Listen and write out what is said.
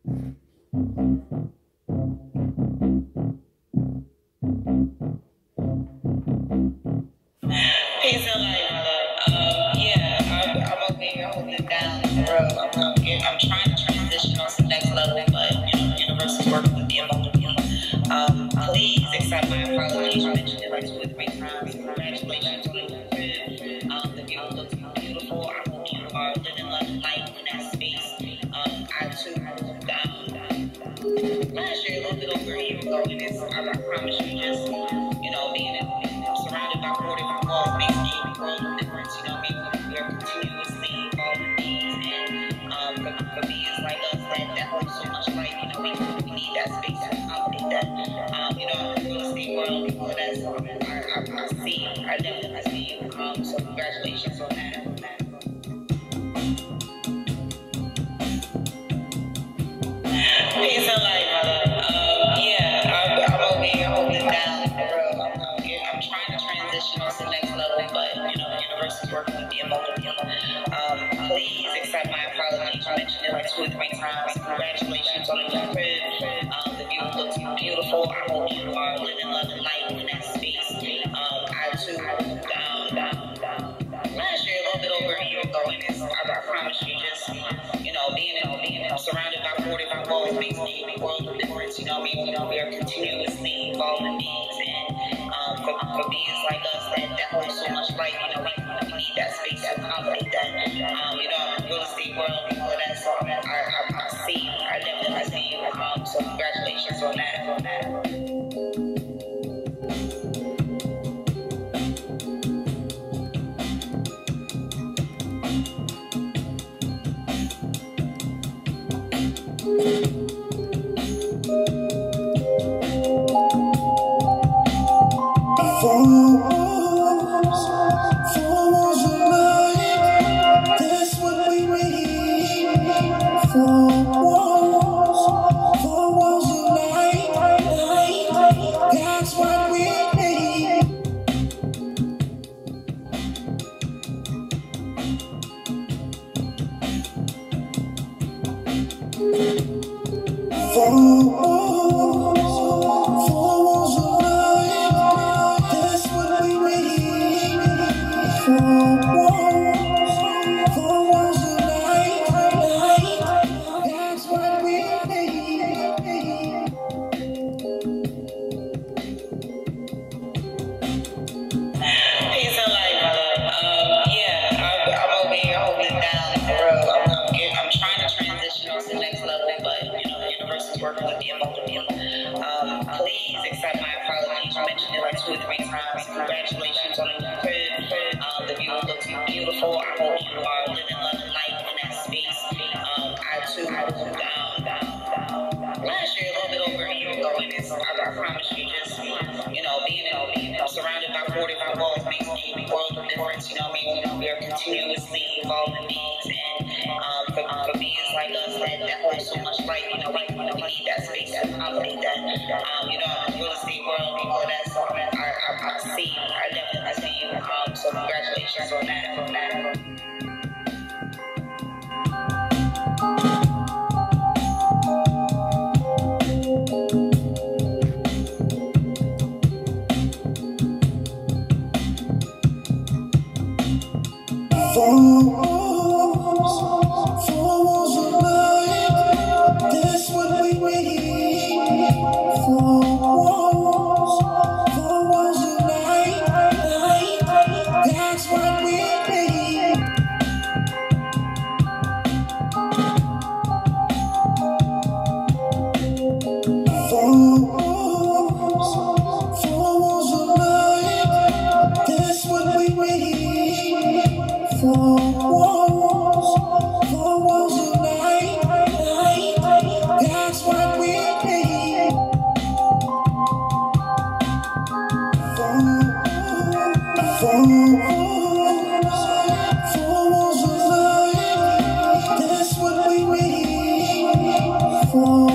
Peace and light, brother. Yeah, I'm okay. I'm holding it down, bro. I'm trying to transition on some next level, but universe is working with me and both of you. Please accept my apologies. I mentioned it like 2 or 3 times. Congratulations on the crib. The view looks beautiful. I hope you are living life in that space. I too moved last year, a little bit over a year ago, and I promise you, just being surrounded by 45 walls makes a world of difference. We are continuously evolving things, and for beings like us that hold so much light, we need that space to accommodate that. The real estate world, I see you. I definitely see you. So congratulations on that. Peace and light, brother. Yeah, I'm okay. I'm holding it down, bro. I'm trying to transition on the next level, but the universe is working with me and both of you. Please accept my apologies. I mentioned it like 2 or 3 times. Congratulations on the crib. The view looks beautiful. I hope you are living life in that space. I too moved last year, a little bit over a year ago, and I promise you, just being surrounded by 45 walls makes a world of difference. We are continuously evolving beings, and for beings like us that hold so much light, we need that space to accommodate that. The real estate world, I see you. I definitely see you. So congratulations on that. Working with me and both of you. Please accept my apologies. I mentioned it like 2 or 3 times. Congratulations on the crib. The view looks beautiful. I hope you are living life in that space. I too moved last year, a little bit over a year ago, and I promise you, just being surrounded by 45 walls makes a world of difference. We are continuously evolving beings, and for beings like us that hold so much light, we need that space to accommodate that. The real estate world, I see you. I definitely see you. So congratulations on that. For